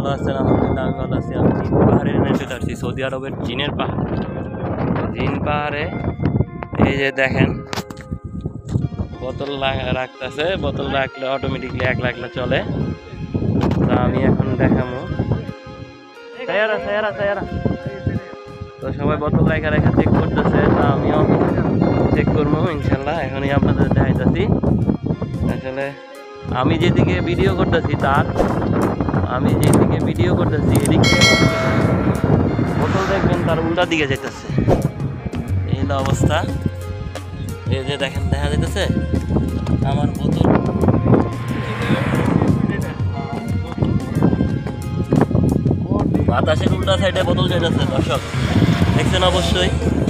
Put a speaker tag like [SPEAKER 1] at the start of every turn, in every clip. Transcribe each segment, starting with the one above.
[SPEAKER 1] ভালো আছেন? আলহামদুলিল্লাহ আমি ভালো আছি। আমি জিন পাহাড়ে চলে আসছি, সৌদি আরবের জিনের পাহাড়। জিন পাহাড়ে এই যে দেখেন বোতল রাখতেছে, বোতল রাখলে অটোমেটিকলি একলা একলা চলে। তা আমি এখন দেখাবো তো সবাই বোতল রেখা রেখা চেক করতেছে, তা আমিও চেক করবো ইনশাল্লাহ। এখনই আপনাদের দেখাইতেছি। আসলে আমি যেদিকে ভিডিও করতেছি এদিকে বোতল দেখবেন তার উল্টা দিকে যেতেছে। এই হলো অবস্থা। এই যে দেখেন দেখা যাইতেছে আমার বোতল বাতাসের উল্টা সাইডে বোতল যেতেছে। দর্শক দেখছেন অবশ্যই।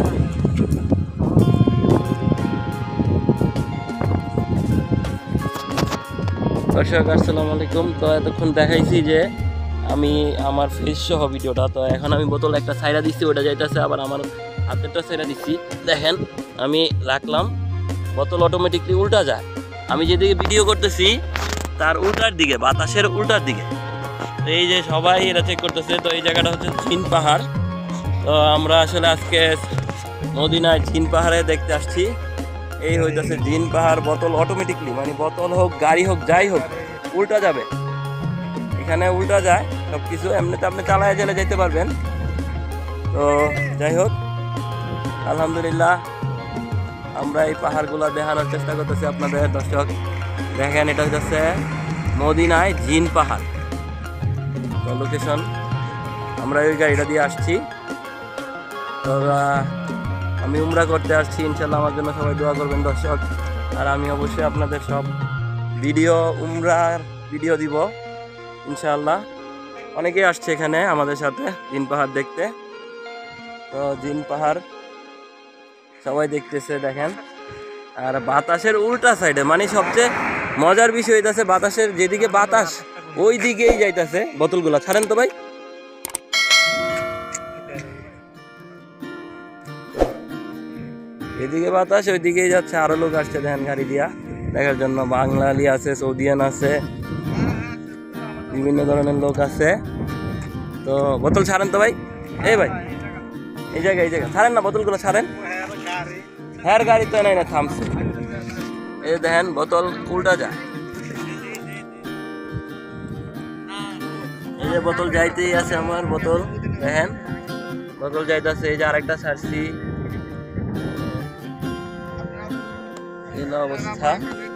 [SPEAKER 1] দর্শক আসসালামু আলাইকুম। তো এতক্ষণ দেখাইছি যে আমি আমার ফেস সহ ভিডিওটা। তো এখন আমি বোতল একটা সাইডা দিচ্ছি, ওটা যাইতেছে, আবার আমার হাতেরটা সাইডা দিচ্ছি। দেখেন আমি রাখলাম, বোতল অটোমেটিকলি উল্টা যায়। আমি যেদিকে ভিডিও করতেছি তার উল্টার দিকে, বাতাসের উল্টার দিকে। তো এই যে সবাই এটা চেক করতেছে। তো এই জায়গাটা হচ্ছে জিন পাহাড়। তো আমরা আসলে আজকে মদিনায় জিন পাহাড়ে দেখতে আসছি। এই হইতেছে জিন পাহাড়। বোতল অটোমেটিকলি, মানে বোতল হোক গাড়ি হোক যাই হোক উল্টা যাবে। এখানে উল্টা যায় সব কিছু। এমনিতে আপনি চালায় জেলে যেতে পারবেন। তো যাই হোক আলহামদুলিল্লাহ আমরা এই পাহাড়গুলো দেখানোর চেষ্টা করতেছি আপনাদের। দর্শক দেখেন এটা হচ্ছে মদিনায় জিন পাহাড় লোকেশন। আমরা ওই গাড়িটা দিয়ে আসছি। তো আমি উমরা করতে আসছি, ইনশাল্লাহ আমার জন্য সবাই দোয়া করবেন দর্শক। আর আমি অবশ্যই আপনাদের সব ভিডিও, উমরার ভিডিও দিব ইনশাল্লাহ। অনেকেই আসছে এখানে আমাদের সাথে জিন পাহাড় দেখতে। তো জিন পাহাড় সবাই দেখতেছে দেখেন। আর বাতাসের উল্টা সাইডে, মানে সবচেয়ে মজার বিষয় হইতেছে বাতাসের যেদিকে বাতাস ওই দিকেই যাইতেছে বোতলগুলা। ছাড়েন তো ভাই। এদিকে বাতাস ওই দিকেই যাচ্ছে। আরো লোক আসছে দেখেন গাড়ি দিয়া দেখার জন্য। বাঙালি আছে, সৌদিয়ান আছে, বিভিন্ন ধরনের লোক আছে। তো বোতল ছাড়েন তো ভাই। এই ভাই এই জায়গায় ছাড়েন না, বোতলগুলো ছাড়েন। হ্যাঁ গাড়ি তো নাই না, থামছে। এই দেখেন বোতল উল্টা যায়। এই যে বোতল যাইতেই আছে আমার বোতল। দেখেন বোতল যাইতেছে। এই যে আরেকটা ছাড়ছি। অবস্থা।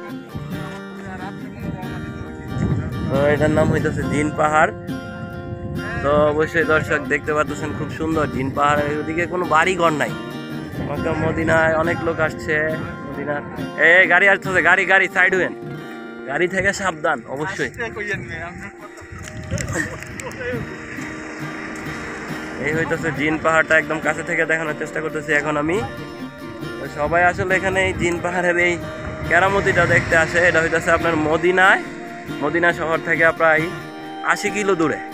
[SPEAKER 1] তো এটার নাম হইতেছে জিন পাহাড়। তো অবশ্যই দর্শক দেখতে পাচ্ছেন খুব সুন্দর জিন পাহাড়। ওদিকে কোনো বাড়ি ঘর নাই। মদিনায় অনেক লোক আসছে। মদিনার এই গাড়ি আসতেছে, গাড়ি সাইড হইন, গাড়ি থেকে সাবধান অবশ্যই। এই হইতেছে জিন পাহাড়টা, একদম কাছে থেকে দেখানোর চেষ্টা করতেছি এখন আমি। সবাই আসলে এখানে এই জিন পাহাড়ের এই কেরামতিটা দেখতে আসে। এটা হইতেছে আপনার মদিনা শহর থেকে প্রায় 80 কিলো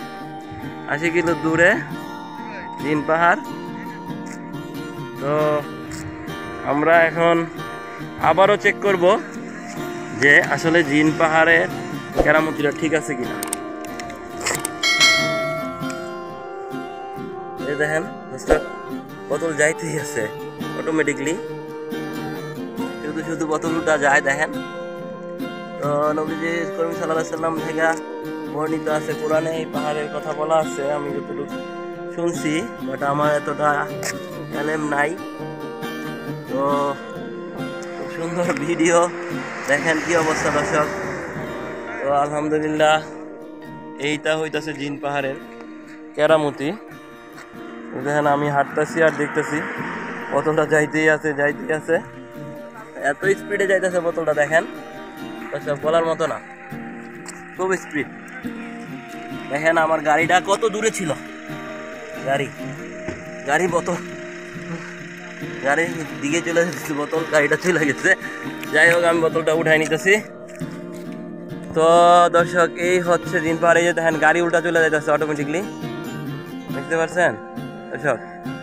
[SPEAKER 1] দূরে জিন পাহাড়। তো আমরা এখন আবারও চেক করব যে আসলে জিন পাহাড়ের কেরামতিটা ঠিক আছে কিনা। এই দেখেন বোতল যাইতেই আছে অটোমেটিকলি, শুধু বোতল উল্টা যায় দেখেন। তো নবীজি করিম সাল্লাল্লাহু আলাইহি সাল্লাম থেকে বর্ণিত আছে কোরআনে এই পাহাড়ের কথা বলা আছে। আমি যতটুকু শুনছি, বাট আমার এতটা এলেম নাই। তো খুব সুন্দর ভিডিও দেখেন কি অবস্থা দর্শক। তো আলহামদুলিল্লাহ এইটা হইতাছে জিন পাহাড়ের কেরামতি। দেখেন আমি হাঁটতেছি আর দেখতেছি বোতলটা যাইতেই আছে। এত স্পিডে যাইতেছে বোতলটা দেখেন দর্শক, বলার মতো না, খুব স্পিড। দেখেন আমার গাড়িটা কত দূরে ছিল। গাড়ি বোতল গাড়ির দিকে চলে যাচ্ছে, বোতল গাড়িটা চলে গেছে। যাই হোক আমি বোতলটা উঠাই নিতেছি। তো দর্শক এই হচ্ছে জিন পাহাড়ে। যে দেখেন গাড়ি উল্টা চলে যাইতেছে অটোমেটিকলি, দেখতে পাচ্ছেন দর্শক।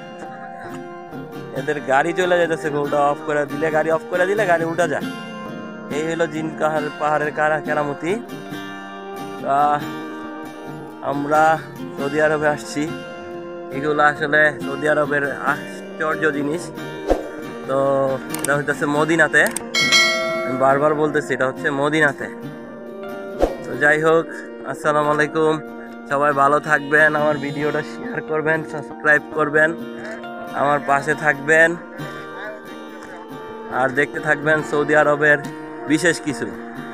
[SPEAKER 1] এদের গাড়ি চলে যাইতেছে, গাড়ি অফ করে দিলে গাড়ি উল্টা যায়। এই হলো জিন পাহাড়ের কেরামতি। আমরা সৌদি আরবে আসছি। এগুলো আসলে সৌদি আরবের আশ্চর্য জিনিস। তো এটা হচ্ছে মদিনাতে, আমি বারবার বলতেছি এটা হচ্ছে মদিনাতে। তো যাই হোক, আসসালামু আলাইকুম, সবাই ভালো থাকবেন, আমার ভিডিওটা শেয়ার করবেন, সাবস্ক্রাইব করবেন, আমার পাশে থাকবেন আর দেখতে থাকবেন সৌদি আরবের বিশেষ কিছু।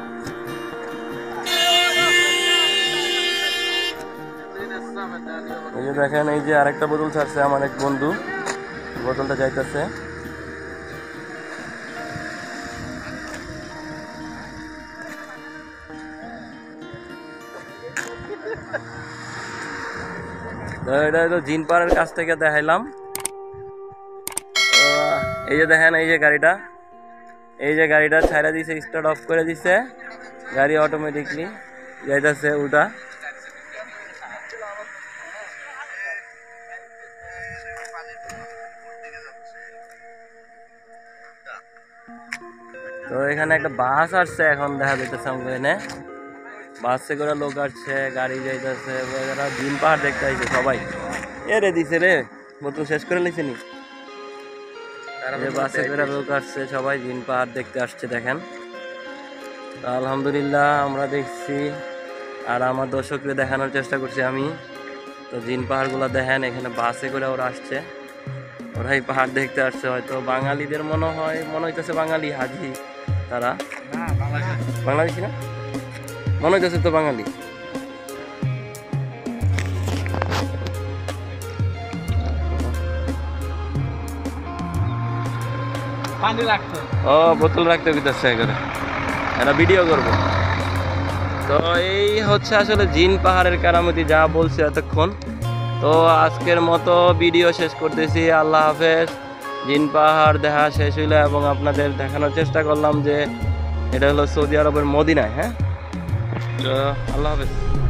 [SPEAKER 1] এই যে দেখেন, এই যে আরেকটা বোতল ছাড়ছে আমার এক বন্ধু, বোতলটা যাইতেছে। এটা হলো জিনপাড়ার কাছ থেকে দেখাইলাম। এই যে দেখেন, এই যে গাড়িটা ছাইড়া দিছে, স্টার্ট অফ করে দিছে, গাড়ি অটোমেটিকলি যাইতেছে উল্টা। তো এখানে একটা বাস আসছে, এখন দেখা যাইতেছে আমাকে এনে বাসে করে লোক আসছে, গাড়ি যাইতেছে, এরা দিন পাহাড় দেখতে আসছে সবাই। এ রে দিছে রে, বোতল শেষ করে নিছে নি, বাসে করে লোক আসছে, সবাই দিন পাহাড় দেখতে আসছে। দেখেন, আলহামদুলিল্লাহ আমরা দেখছি আর আমার দর্শকদের দেখানোর চেষ্টা করছি আমি। তো জিন পাহাড়গুলো দেখেন, এখানে বাসে করে ওরা আসছে, ওরা এই পাহাড় দেখতে আসছে। হয়তো বাঙালিদের মনে হইতেছে বাঙালি হাজি তারা, বাংলাদেশি না মনে হইতেছে তো বাঙালি। ও বোতল রাখতে দিতেছে করে, এরা ভিডিও করবো। তো এই হচ্ছে আসলে জিন পাহাড়ের কারামতি, যা বলছি এতক্ষণ। তো আজকের মতো ভিডিও শেষ করতেছি, আল্লাহ হাফেজ। জিন পাহাড় দেখা শেষ হইলো এবং আপনাদের দেখানোর চেষ্টা করলাম যে এটা হলো সৌদি আরবের মদিনায়। হ্যাঁ, তো আল্লাহ হাফেজ।